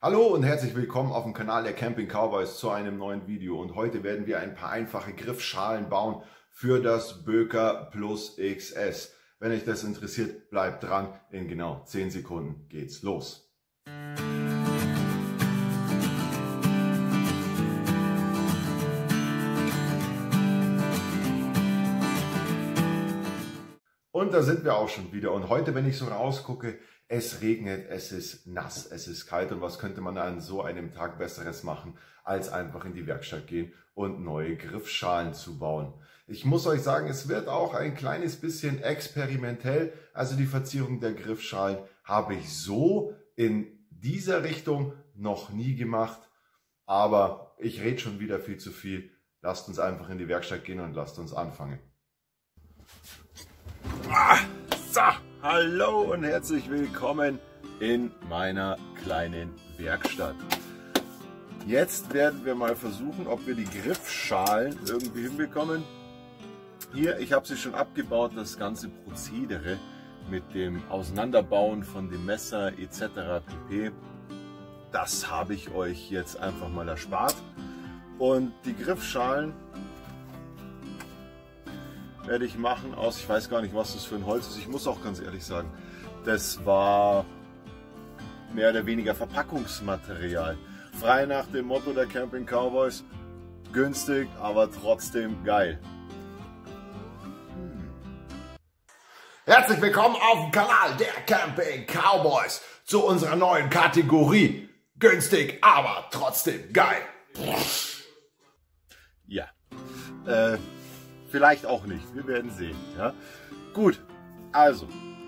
Hallo und herzlich willkommen auf dem Kanal der Camping Cowboys zu einem neuen Video. Und heute werden wir ein paar einfache Griffschalen bauen für das Böker Plus XS. Wenn euch das interessiert, bleibt dran. In genau 10 Sekunden geht's los. Und da sind wir auch schon wieder. Und heute, wenn ich so rausgucke, es regnet, es ist nass, es ist kalt. Und was könnte man an so einem Tag Besseres machen, als einfach in die Werkstatt gehen und neue Griffschalen zu bauen. Ich muss euch sagen, es wird auch ein kleines bisschen experimentell. Also die Verzierung der Griffschalen habe ich so in dieser Richtung noch nie gemacht. Aber ich rede schon wieder viel zu viel. Lasst uns einfach in die Werkstatt gehen und lasst uns anfangen. So, hallo und herzlich willkommen in meiner kleinen Werkstatt. Jetzt werden wir mal versuchen, ob wir die Griffschalen irgendwie hinbekommen. Hier, ich habe sie schon abgebaut, das ganze Prozedere mit dem Auseinanderbauen von dem Messer etc. pp. Das habe ich euch jetzt einfach mal erspart. Und die Griffschalen werde ich machen aus, ich weiß gar nicht, was das für ein Holz ist. Ich muss auch ganz ehrlich sagen, das war mehr oder weniger Verpackungsmaterial. Frei nach dem Motto der Camping Cowboys, günstig, aber trotzdem geil. Herzlich willkommen auf dem Kanal der Camping Cowboys zu unserer neuen Kategorie. Günstig, aber trotzdem geil. Ja, vielleicht auch nicht, wir werden sehen. Ja? Gut, also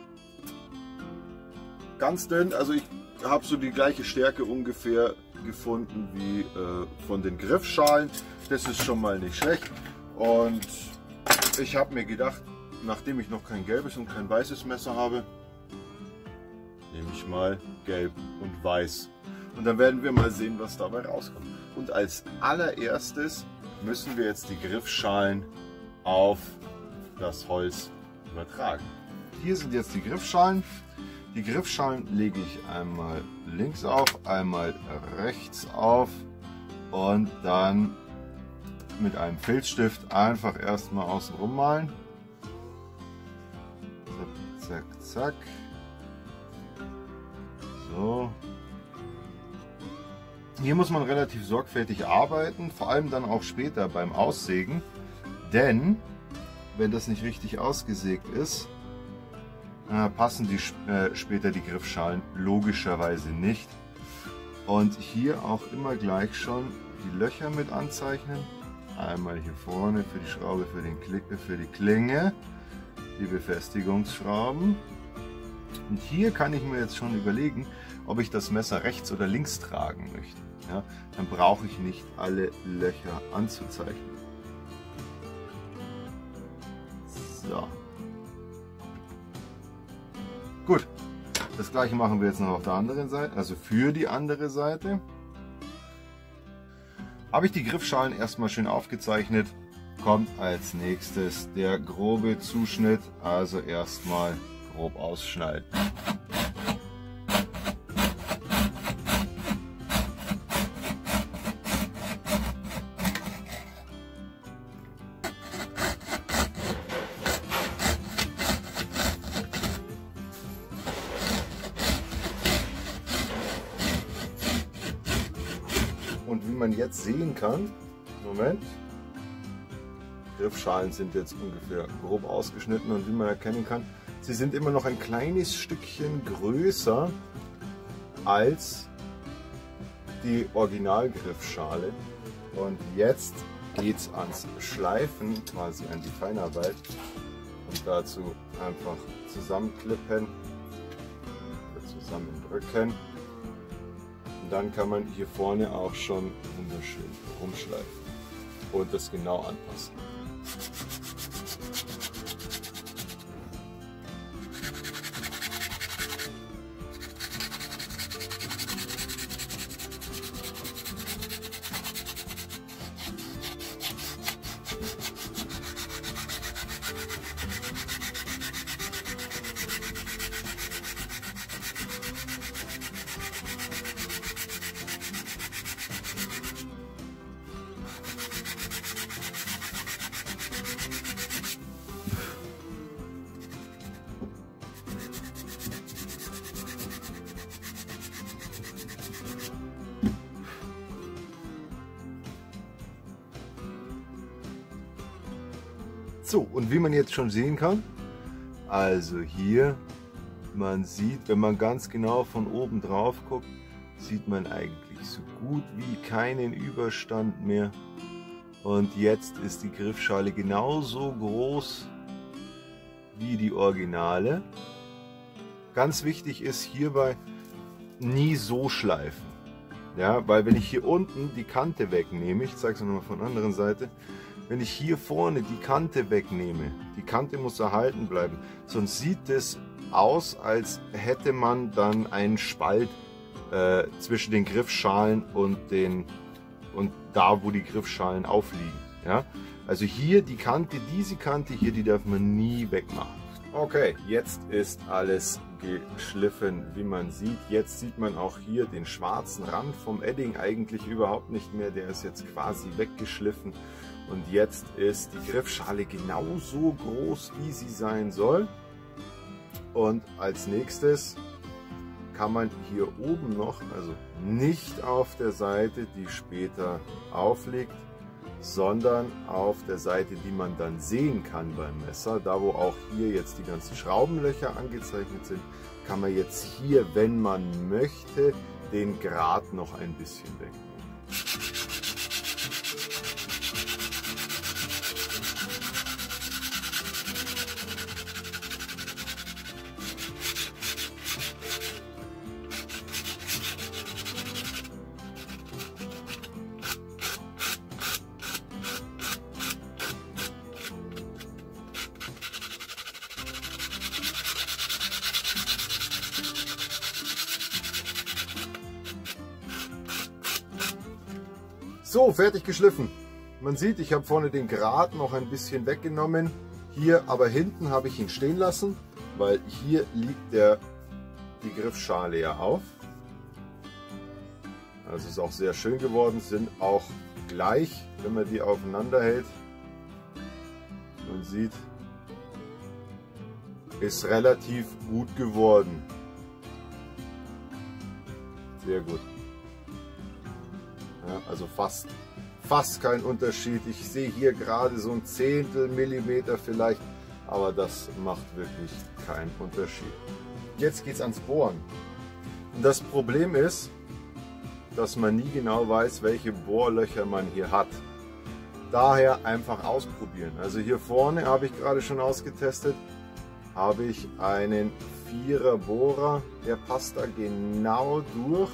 ganz dünn, also ich habe so die gleiche Stärke ungefähr gefunden wie von den Griffschalen. Das ist schon mal nicht schlecht. Und ich habe mir gedacht, nachdem ich noch kein gelbes und kein weißes Messer habe, nehme ich mal gelb und weiß. Und dann werden wir mal sehen, was dabei rauskommt. Und als allererstes müssen wir jetzt die Griffschalen auf das Holz übertragen. Hier sind jetzt die Griffschalen. Die Griffschalen lege ich einmal links auf, einmal rechts auf und dann mit einem Filzstift einfach erstmal außen rum malen. Zack, zack, zack. So. Hier muss man relativ sorgfältig arbeiten, vor allem dann auch später beim Aussägen. Denn wenn das nicht richtig ausgesägt ist, passen später die Griffschalen logischerweise nicht. Und hier auch immer gleich schon die Löcher mit anzeichnen. Einmal hier vorne für die Schraube, für die Klinge, die Befestigungsschrauben. Und hier kann ich mir jetzt schon überlegen, ob ich das Messer rechts oder links tragen möchte. Ja, dann brauche ich nicht alle Löcher anzuzeichnen. So. Gut, das gleiche machen wir jetzt noch auf der anderen Seite, also für die andere Seite. Habe ich die Griffschalen erstmal schön aufgezeichnet, kommt als nächstes der grobe Zuschnitt, also erstmal grob ausschneiden. Und wie man jetzt sehen kann, Moment, Griffschalen sind jetzt ungefähr grob ausgeschnitten und wie man erkennen kann, sie sind immer noch ein kleines Stückchen größer als die Originalgriffschale. Und jetzt geht es ans Schleifen, quasi an die Feinarbeit. Und dazu einfach zusammenklippen, zusammendrücken. Und dann kann man hier vorne auch schon wunderschön rumschleifen und das genau anpassen. So, und wie man jetzt schon sehen kann, also hier, man sieht, wenn man ganz genau von oben drauf guckt, sieht man eigentlich so gut wie keinen Überstand mehr. Und jetzt ist die Griffschale genauso groß wie die Originale. Ganz wichtig ist hierbei, nie so schleifen. Ja, weil wenn ich hier unten die Kante wegnehme, ich zeige es nochmal von der anderen Seite, wenn ich hier vorne die Kante wegnehme, die Kante muss erhalten bleiben, sonst sieht es aus, als hätte man dann einen Spalt zwischen den Griffschalen und da, wo die Griffschalen aufliegen. Ja? Also hier die Kante, diese Kante hier, die darf man nie wegmachen. Okay, jetzt ist alles geschliffen, wie man sieht. Jetzt sieht man auch hier den schwarzen Rand vom Edding eigentlich überhaupt nicht mehr. Der ist jetzt quasi weggeschliffen. Und jetzt ist die Griffschale genauso groß, wie sie sein soll. Und als nächstes kann man hier oben noch, also nicht auf der Seite, die später aufliegt, sondern auf der Seite, die man dann sehen kann beim Messer, da wo auch hier jetzt die ganzen Schraubenlöcher angezeichnet sind, kann man jetzt hier, wenn man möchte, den Grat noch ein bisschen wegnehmen. So, fertig geschliffen. Man sieht, ich habe vorne den Grat noch ein bisschen weggenommen. Hier aber hinten habe ich ihn stehen lassen, weil hier liegt die Griffschale ja auf. Also ist auch sehr schön geworden, sind auch gleich, wenn man die aufeinander hält. Man sieht, ist relativ gut geworden. Sehr gut. Ja, also fast kein Unterschied. Ich sehe hier gerade so ein Zehntel Millimeter vielleicht, aber das macht wirklich keinen Unterschied. Jetzt geht es ans Bohren. Und das Problem ist, dass man nie genau weiß, welche Bohrlöcher man hier hat. Daher einfach ausprobieren. Also hier vorne habe ich gerade schon ausgetestet, habe ich einen 4er Bohrer, der passt da genau durch.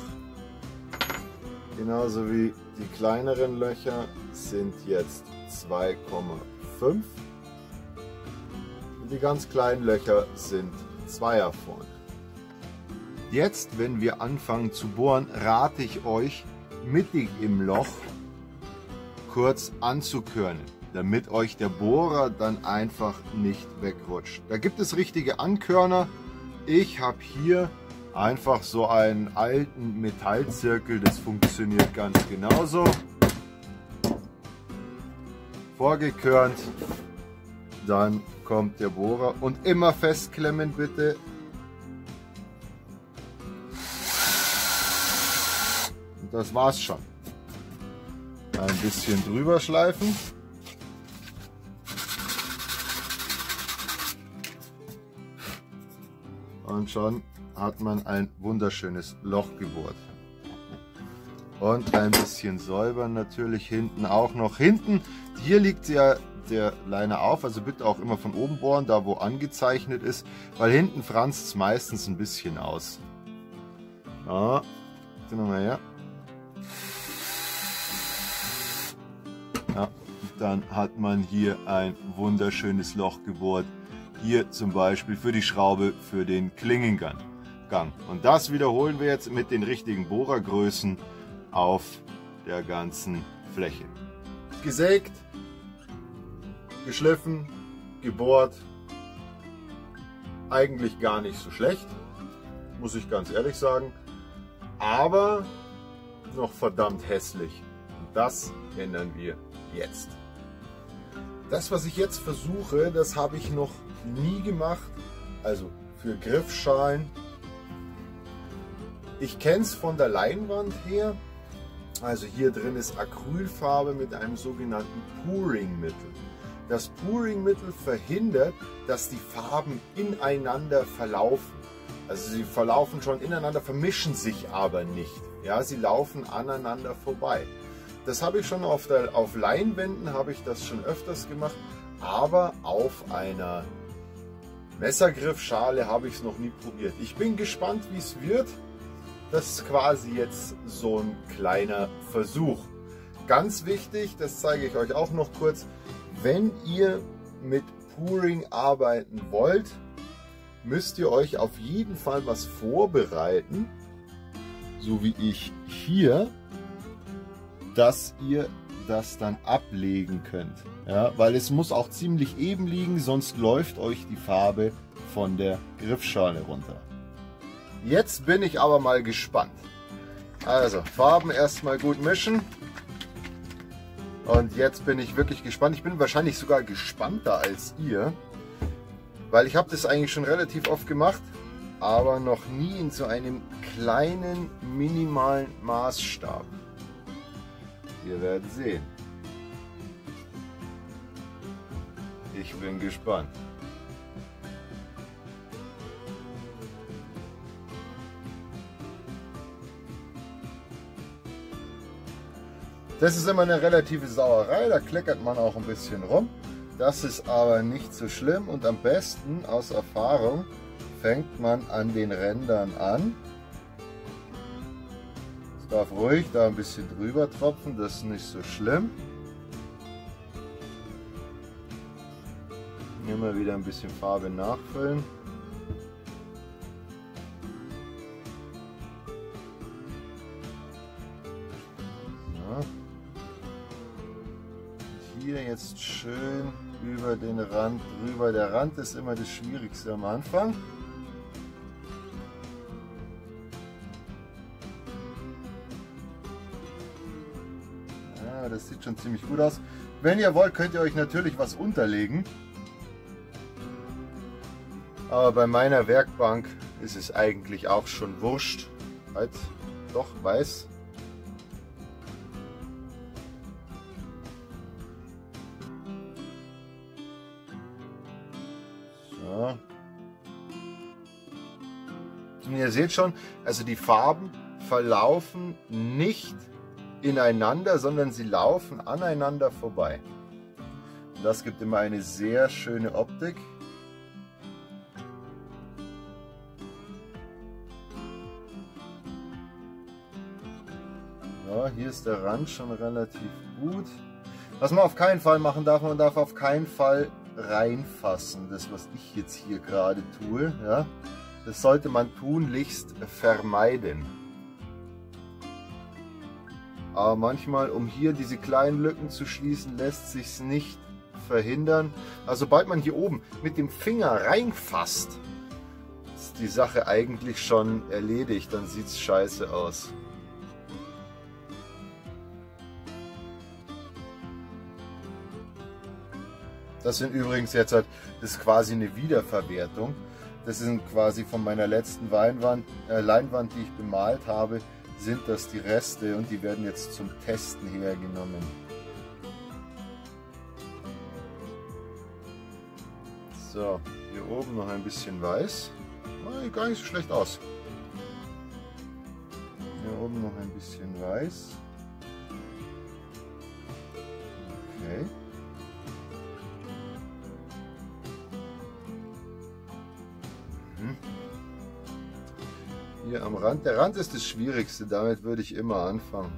Genauso wie die kleineren Löcher sind jetzt 2,5 und die ganz kleinen Löcher sind 2er vorne. Jetzt, wenn wir anfangen zu bohren, rate ich euch, mittig im Loch kurz anzukörnen, damit euch der Bohrer dann einfach nicht wegrutscht. Da gibt es richtige Ankörner. Ich habe hier einfach so einen alten Metallzirkel, das funktioniert ganz genauso. Vorgekörnt, dann kommt der Bohrer und immer festklemmen bitte. Und das war's schon. Ein bisschen drüber schleifen. Und schon hat man ein wunderschönes Loch gebohrt. Und ein bisschen säubern natürlich hinten auch noch. Hinten, hier liegt ja der Liner auf, also bitte auch immer von oben bohren, da wo angezeichnet ist, weil hinten franzt es meistens ein bisschen aus. Ja, nochmal her. Ja, dann hat man hier ein wunderschönes Loch gebohrt. Hier zum Beispiel für die Schraube für den Klingengang. Und das wiederholen wir jetzt mit den richtigen Bohrergrößen auf der ganzen Fläche. Gesägt, geschliffen, gebohrt. Eigentlich gar nicht so schlecht, muss ich ganz ehrlich sagen. Aber noch verdammt hässlich. Und das ändern wir jetzt. Das, was ich jetzt versuche, das habe ich noch nie gemacht. Also für Griffschalen. Ich kenne es von der Leinwand her. Also hier drin ist Acrylfarbe mit einem sogenannten Pouring-Mittel. Das Pouring-Mittel verhindert, dass die Farben ineinander verlaufen. Also sie verlaufen schon ineinander, vermischen sich aber nicht. Ja, sie laufen aneinander vorbei. Das habe ich schon auf Leinwänden, habe ich das schon öfters gemacht, aber auf einer Messergriffschale habe ich es noch nie probiert. Ich bin gespannt, wie es wird. Das ist quasi jetzt so ein kleiner Versuch. Ganz wichtig, das zeige ich euch auch noch kurz, wenn ihr mit Pouring arbeiten wollt, müsst ihr euch auf jeden Fall was vorbereiten, so wie ich hier, dass ihr das dann ablegen könnt. Ja, weil es muss auch ziemlich eben liegen, sonst läuft euch die Farbe von der Griffschale runter. Jetzt bin ich aber mal gespannt. Also Farben erstmal gut mischen. Und jetzt bin ich wirklich gespannt. Ich bin wahrscheinlich sogar gespannter als ihr, weil ich habe das eigentlich schon relativ oft gemacht, aber noch nie in so einem kleinen, minimalen Maßstab. Wir werden sehen. Ich bin gespannt. Das ist immer eine relative Sauerei, da kleckert man auch ein bisschen rum. Das ist aber nicht so schlimm und am besten aus Erfahrung fängt man an den Rändern an. Es darf ruhig da ein bisschen drüber tropfen, das ist nicht so schlimm. Immer wieder ein bisschen Farbe nachfüllen. Ja. Hier jetzt schön über den Rand drüber. Der Rand ist immer das Schwierigste am Anfang. Ja, das sieht schon ziemlich gut aus. Wenn ihr wollt, könnt ihr euch natürlich was unterlegen. Aber bei meiner Werkbank ist es eigentlich auch schon wurscht. Halt, doch, weiß. So. Und ihr seht schon, also die Farben verlaufen nicht ineinander, sondern sie laufen aneinander vorbei. Und das gibt immer eine sehr schöne Optik. Ja, hier ist der Rand schon relativ gut. Was man auf keinen Fall machen darf, man darf auf keinen Fall reinfassen. Das, was ich jetzt hier gerade tue, ja, das sollte man tunlichst vermeiden. Aber manchmal, um hier diese kleinen Lücken zu schließen, lässt sich es nicht verhindern. Also sobald man hier oben mit dem Finger reinfasst, ist die Sache eigentlich schon erledigt. Dann sieht es scheiße aus. Das sind übrigens jetzt halt, das ist quasi eine Wiederverwertung. Das sind quasi von meiner letzten Leinwand, die ich bemalt habe, sind das die Reste und die werden jetzt zum Testen hergenommen. So, hier oben noch ein bisschen weiß. Sieht gar nicht so schlecht aus. Hier oben noch ein bisschen weiß. Okay. Hier am Rand. Der Rand ist das Schwierigste, damit würde ich immer anfangen.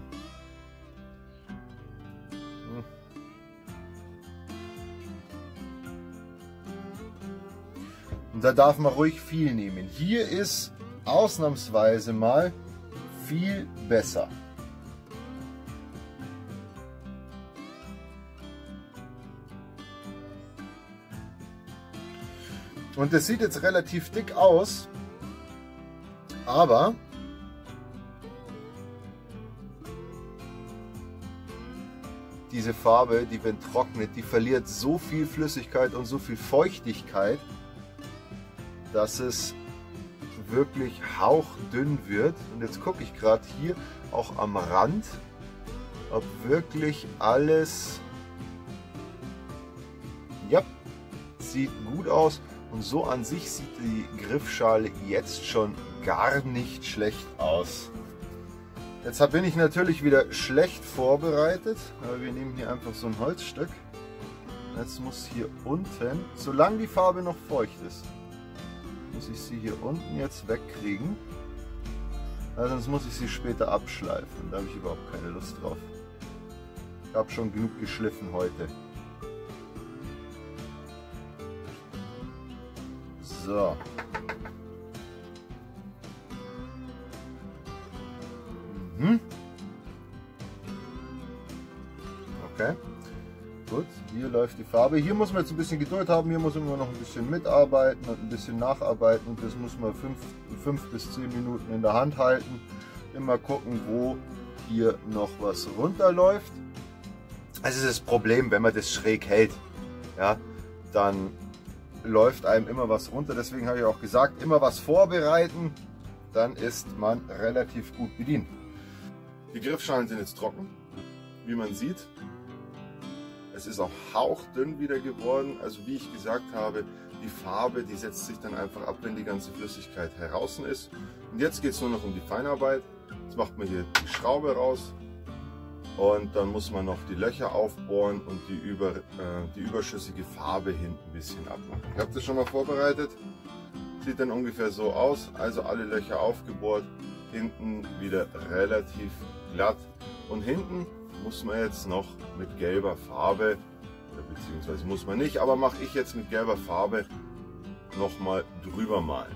Und da darf man ruhig viel nehmen. Hier ist ausnahmsweise mal viel besser. Und das sieht jetzt relativ dick aus. Aber diese Farbe, die wenn trocknet, die verliert so viel Flüssigkeit und so viel Feuchtigkeit, dass es wirklich hauchdünn wird. Und jetzt gucke ich gerade hier auch am Rand, ob wirklich alles sieht gut aus und so an sich sieht die Griffschale jetzt schon gar nicht schlecht aus. Jetzt bin ich natürlich wieder schlecht vorbereitet, aber wir nehmen hier einfach so ein Holzstück. Jetzt muss hier unten, solange die Farbe noch feucht ist, muss ich sie hier unten jetzt wegkriegen. Sonst muss ich sie später abschleifen. Da habe ich überhaupt keine Lust drauf. Ich habe schon genug geschliffen heute. So. Okay. Gut, hier läuft die Farbe. Hier muss man jetzt ein bisschen Geduld haben. Hier muss man noch ein bisschen mitarbeiten und ein bisschen nacharbeiten. Und das muss man 5 bis 10 Minuten in der Hand halten. Immer gucken, wo hier noch was runterläuft. Das ist das Problem, wenn man das schräg hält. Ja, dann läuft einem immer was runter. Deswegen habe ich auch gesagt, immer was vorbereiten. Dann ist man relativ gut bedient. Die Griffschalen sind jetzt trocken, wie man sieht. Es ist auch hauchdünn wieder geworden, also wie ich gesagt habe, die Farbe, die setzt sich dann einfach ab, wenn die ganze Flüssigkeit heraus ist. Und jetzt geht es nur noch um die Feinarbeit. Jetzt macht man hier die Schraube raus und dann muss man noch die Löcher aufbohren und die überschüssige Farbe hinten ein bisschen abmachen. Ich habe das schon mal vorbereitet, sieht dann ungefähr so aus, also alle Löcher aufgebohrt, hinten wieder relativ glatt und hinten muss man jetzt noch mit gelber Farbe, beziehungsweise muss man nicht, aber mache ich jetzt mit gelber Farbe nochmal drüber malen.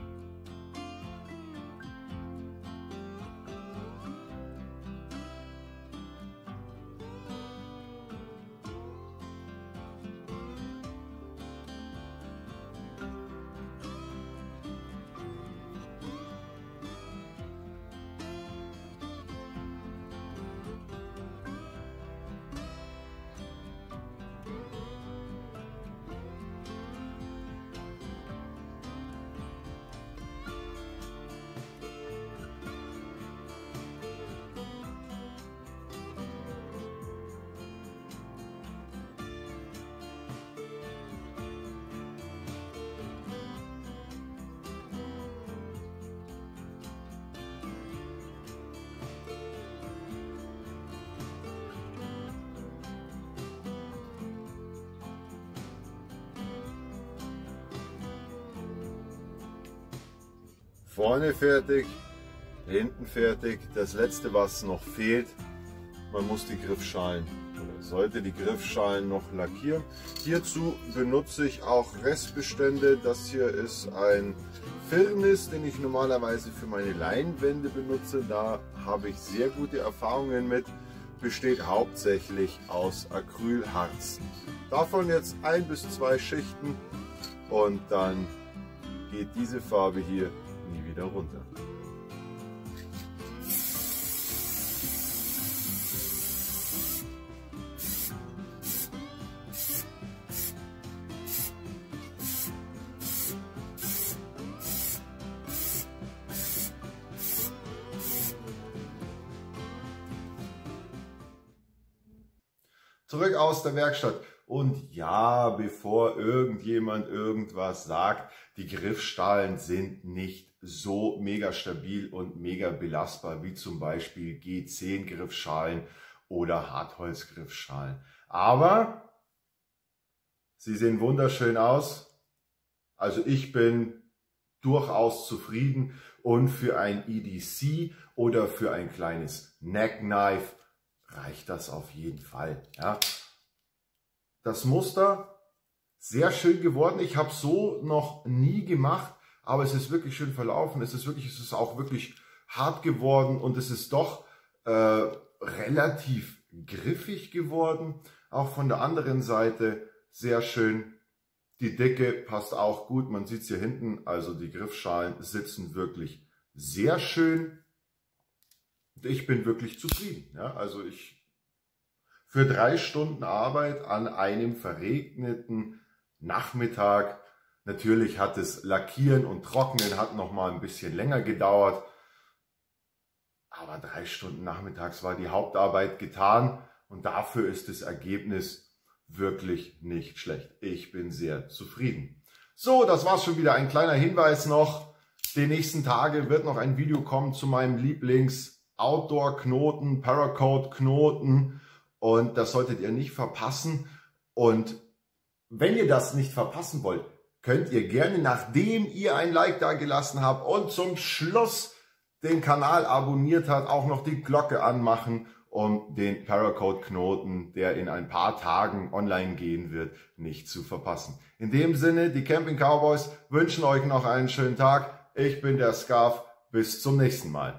Vorne fertig, hinten fertig. Das letzte, was noch fehlt, man muss die Griffschalen oder sollte die Griffschalen noch lackieren. Hierzu benutze ich auch Restbestände. Das hier ist ein Firnis, den ich normalerweise für meine Leinwände benutze. Da habe ich sehr gute Erfahrungen mit. Besteht hauptsächlich aus Acrylharz. Davon jetzt 1 bis 2 Schichten und dann geht diese Farbe hier nie wieder runter. Zurück aus der Werkstatt. Und ja, bevor irgendjemand irgendwas sagt, die Griffschalen sind nicht so mega stabil und mega belastbar wie zum Beispiel G10 Griffschalen oder Hartholz-Griffschalen. Aber sie sehen wunderschön aus. Also ich bin durchaus zufrieden und für ein EDC oder für ein kleines Neckknife reicht das auf jeden Fall. Ja. Das Muster sehr schön geworden. Ich habe so noch nie gemacht, aber es ist wirklich schön verlaufen. Es ist auch wirklich hart geworden und es ist doch relativ griffig geworden. Auch von der anderen Seite sehr schön. Die Dicke passt auch gut. Man sieht es hier hinten. Also die Griffschalen sitzen wirklich sehr schön. Ich bin wirklich zufrieden. Ja, also für 3 Stunden Arbeit an einem verregneten Nachmittag. Natürlich hat das Lackieren und Trocknen hat noch mal ein bisschen länger gedauert. Aber 3 Stunden nachmittags war die Hauptarbeit getan und dafür ist das Ergebnis wirklich nicht schlecht. Ich bin sehr zufrieden. So, das war's schon wieder. Ein kleiner Hinweis noch. Die nächsten Tage wird noch ein Video kommen zu meinem Lieblings-Outdoor-Knoten, Paracord-Knoten. Und das solltet ihr nicht verpassen. Und wenn ihr das nicht verpassen wollt, könnt ihr gerne, nachdem ihr ein Like da gelassen habt und zum Schluss den Kanal abonniert habt, auch noch die Glocke anmachen, um den Paracord-Knoten, der in ein paar Tagen online gehen wird, nicht zu verpassen. In dem Sinne, die Camping Cowboys wünschen euch noch einen schönen Tag. Ich bin der Scarf. Bis zum nächsten Mal.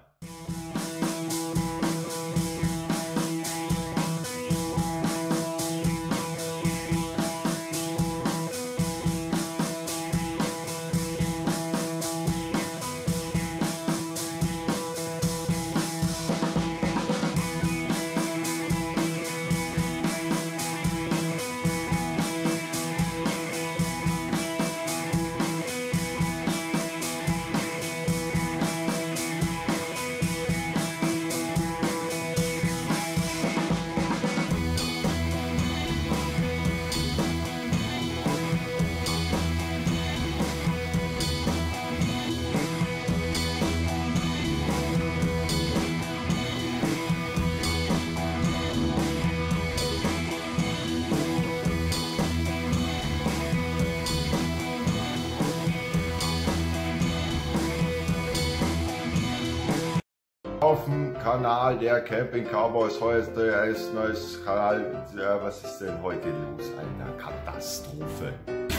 Auf dem Kanal der Camping Cowboys. Heute ist neues Kanal. Ja, was ist denn heute los? Eine Katastrophe.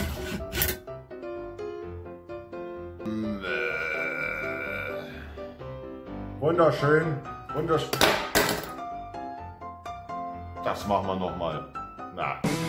Wunderschön. Wunderschön. Das machen wir nochmal. Na.